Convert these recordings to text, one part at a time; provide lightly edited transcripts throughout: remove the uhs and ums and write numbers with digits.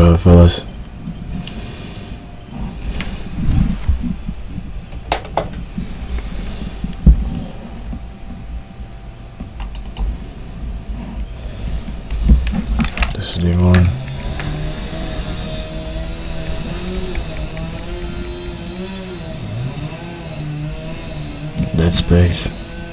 Whatever, fellas. This is the one. Dead Space.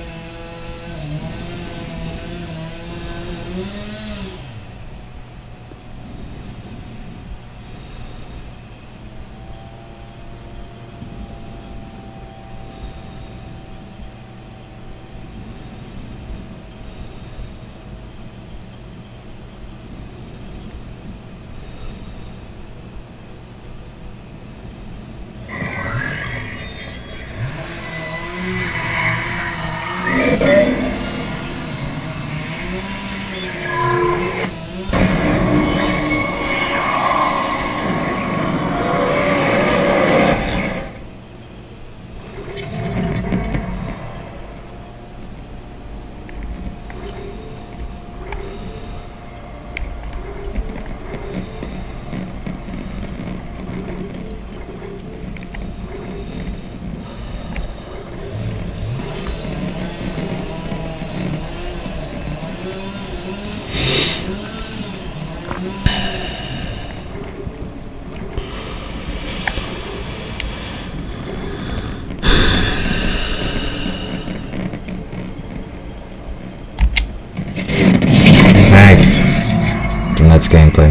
That's gameplay.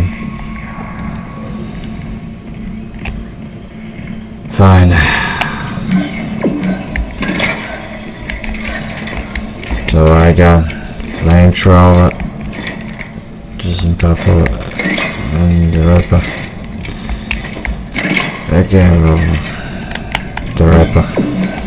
Fine. So I got flamethrower, just some couple, and the rapper. Again, the rapper.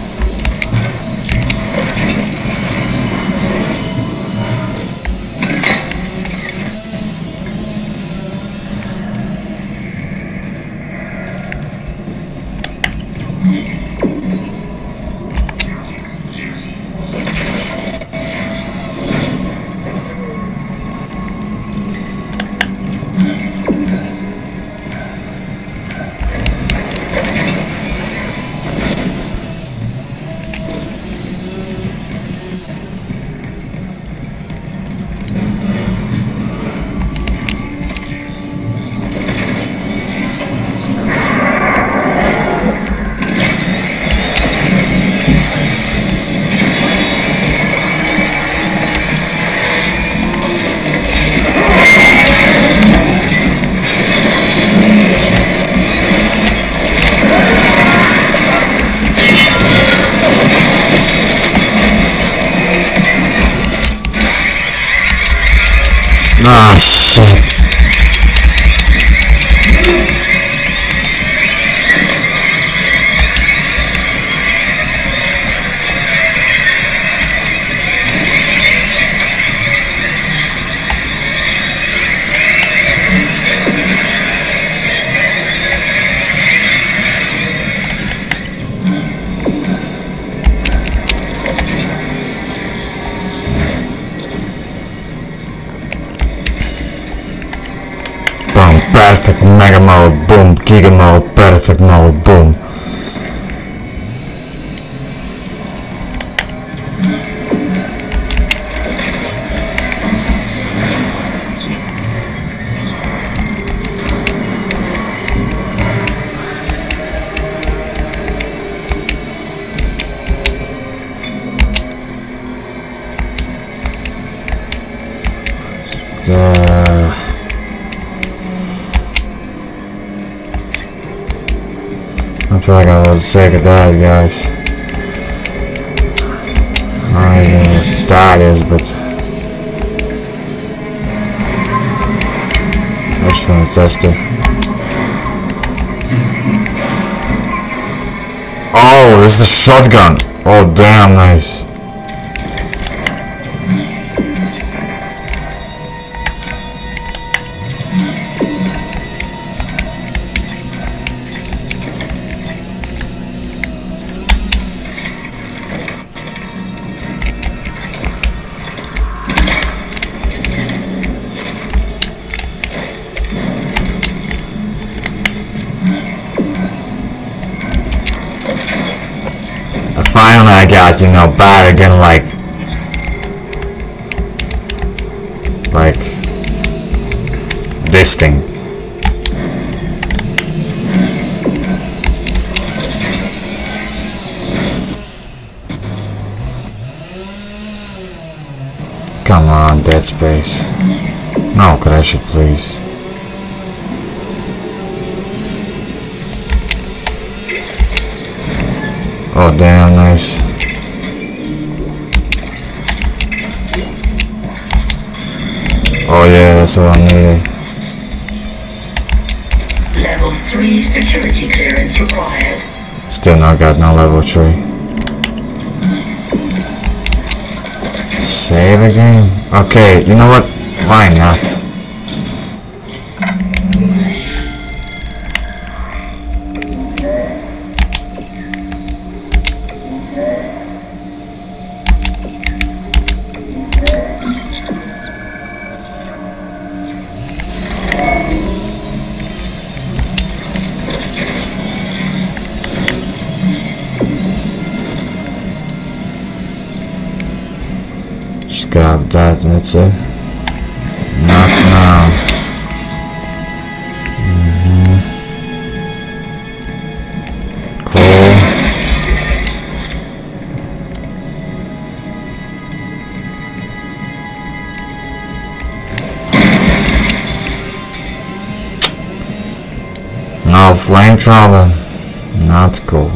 Ah, shit. Perfect mega mode, boom, giga mode, perfect mode, boom. I feel like I was sick of that, guys. I don't know what that is, but I just want to test it. Oh, this is a shotgun. Oh, damn nice. finally I got, you know, bad again, like this thing. Come on, Dead Space. No, crash it, please. Oh, damn, nice. Oh yeah, that's what I needed. Level 3 security clearance required. Still not got no level 3. Save again? Okay, you know what? Why not? Grab that and that's it. Not now. Cool. No flamethrower. Not cool.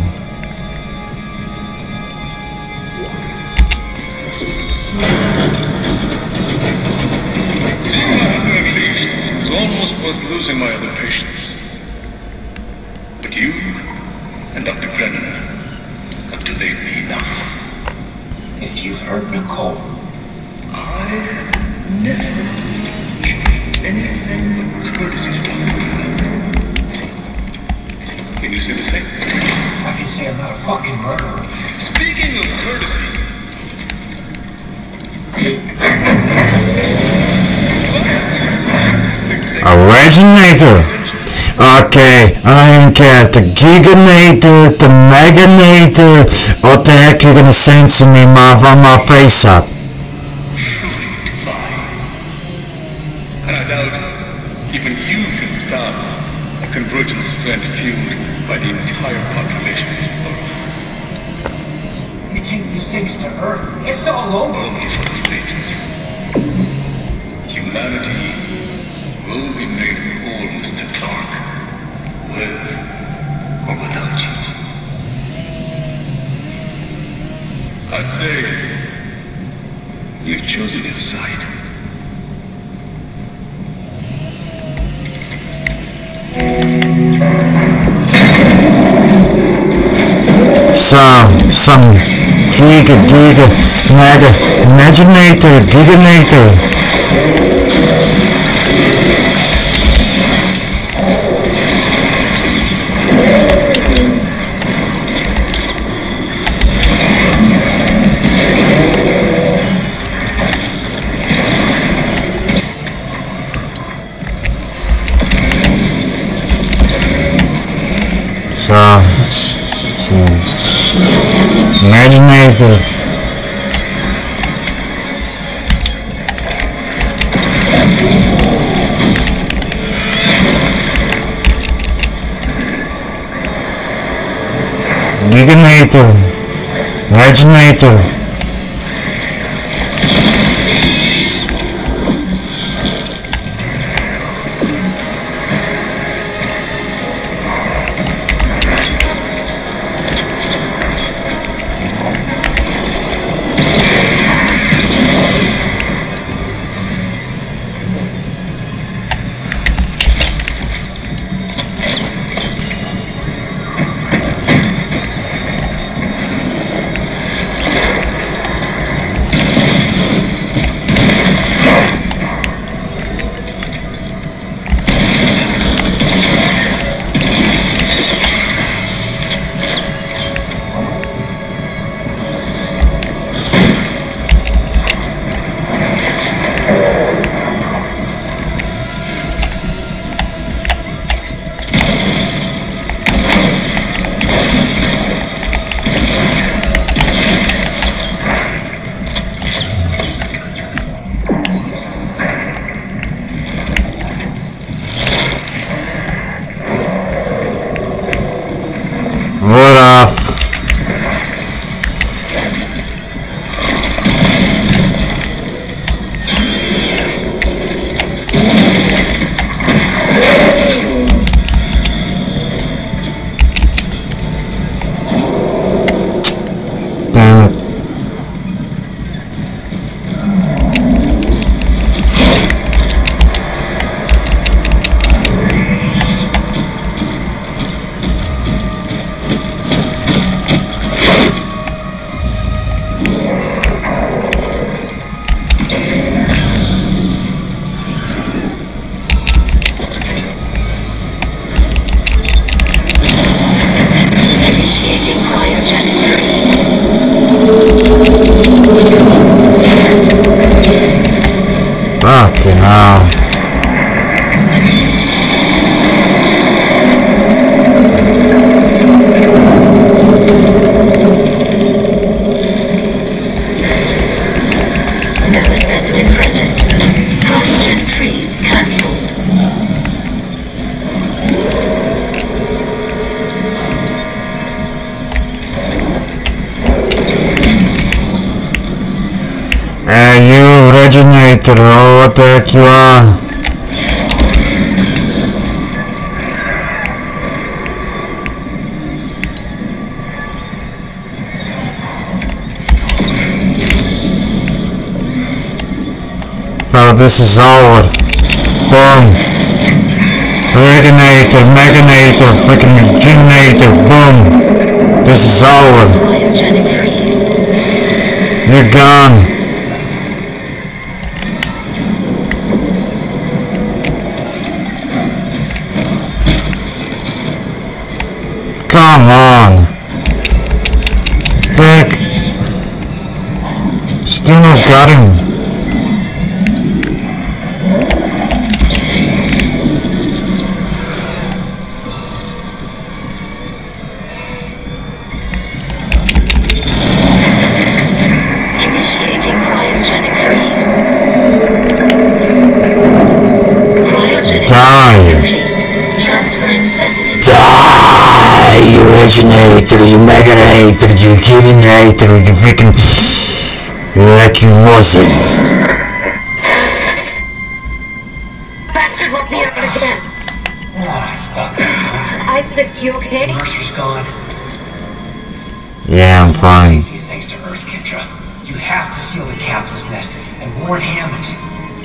Losing my other patients. But you and Dr. Brennan have delayed me enough. If you've heard Nicole, I never show anything but courtesy to Dr. Brennan. Can you say the same? I can say I'm not a fucking murderer. Speaking of courtesy, Originator! Okay, I don't care. The Giganator, the Meganator. What the heck you gonna censor me on my face up? and I doubt even you can stop a convergence event fueled by the entire population of Earth. you take these things to Earth, it's all over. All these other stages. Humanity will be made whole, Mr. Clark, with or without you. I'd say you've chosen your side. Some Imaginator, Giganator. Some Imaginator. Giganator. Imaginator. Regenerator, oh, what the heck you are? So this is over. Boom. Regenerator, Meganator, freaking Regenerator, boom. This is over. You're gone. Come on. Dick. Still not got him. You Regenerator, you Meganator, you Regenerator, you freaking... like you wasn't. Bastard woke me up again. Stuck. Isaac, you okay? Mercy's gone. Yeah, I'm fine. Take these things to Earth, Kendra. You have to seal the captain's nest and warn Hammond.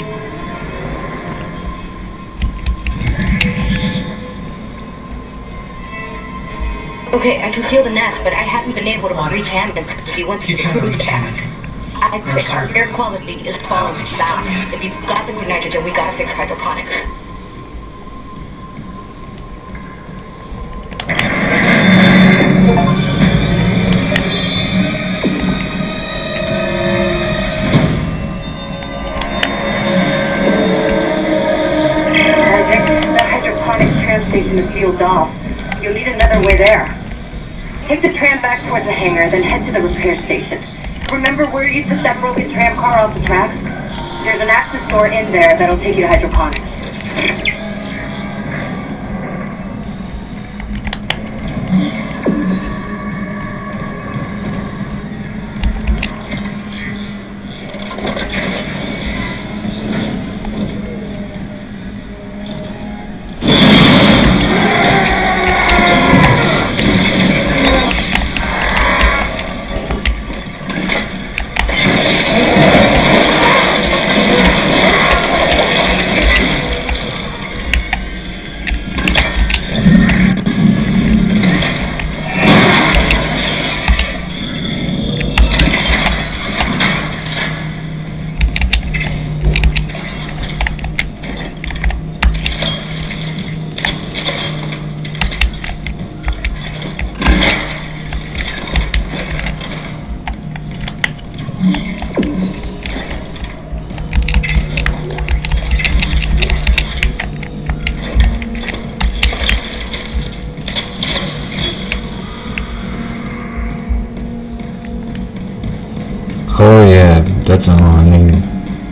Okay, I can seal the nest, but I haven't been able to reach Hammond since he went to the crew back. Isaac, our air quality is falling fast. If you've got the nitrogen, we gotta fix hydroponics. Isaac, the hydroponics tram station is sealed off. You'll need another way there. Take the tram back towards the hangar, then head to the repair station. Remember where you took that broken tram car off the tracks? There's an access door in there that'll take you to hydroponics. Oh yeah, that's all I need.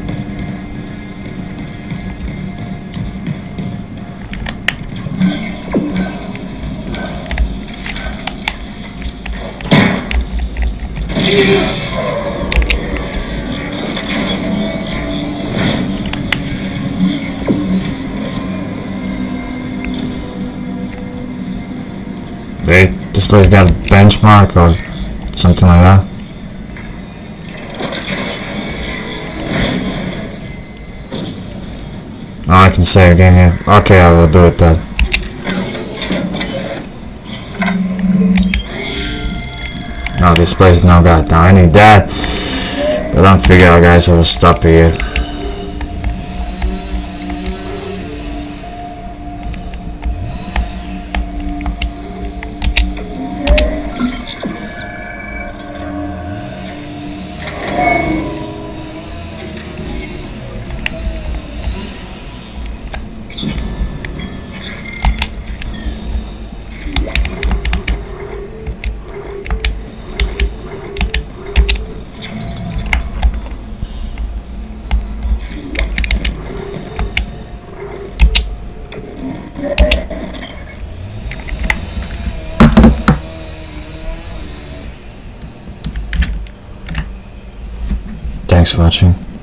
Hey, this place got a benchmark or something like that. Oh, I can save again here. Okay, I will do it then. No, this place no got. Now I need that. But I don't figure out, guys. I will stop here. Thanks for watching.